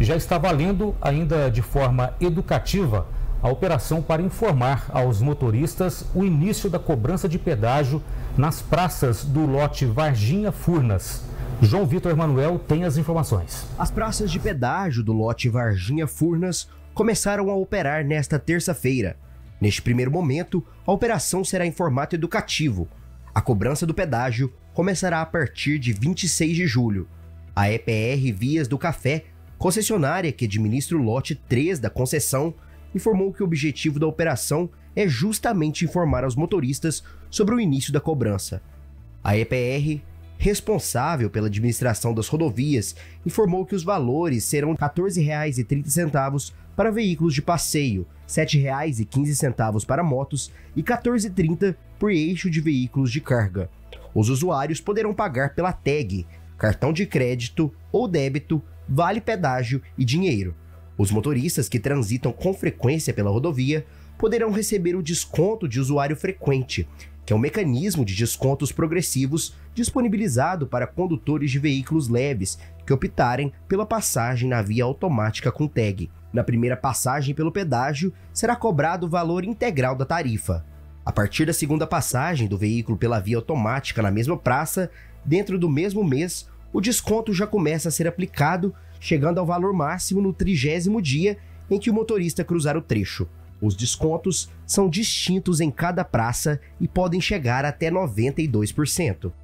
Já está valendo, ainda de forma educativa, a operação para informar aos motoristas o início da cobrança de pedágio nas praças do lote Varginha Furnas. João Vitor Emanuel tem as informações. As praças de pedágio do lote Varginha Furnas começaram a operar nesta terça-feira. Neste primeiro momento, a operação será em formato educativo. A cobrança do pedágio começará a partir de 26 de julho. A EPR Vias do Café, concessionária que administra o lote 3 da concessão, informou que o objetivo da operação é justamente informar aos motoristas sobre o início da cobrança. A EPR, responsável pela administração das rodovias, informou que os valores serão R$ 14,30 para veículos de passeio, R$ 7,15 para motos e R$ 14,30 por eixo de veículos de carga. Os usuários poderão pagar pela tag, cartão de crédito ou débito, vale pedágio e dinheiro. Os motoristas que transitam com frequência pela rodovia poderão receber o desconto de usuário frequente, que é um mecanismo de descontos progressivos disponibilizado para condutores de veículos leves que optarem pela passagem na via automática com tag. Na primeira passagem pelo pedágio, será cobrado o valor integral da tarifa. A partir da segunda passagem do veículo pela via automática na mesma praça, dentro do mesmo mês, o desconto já começa a ser aplicado, chegando ao valor máximo no 30º dia em que o motorista cruzar o trecho. Os descontos são distintos em cada praça e podem chegar até 92%.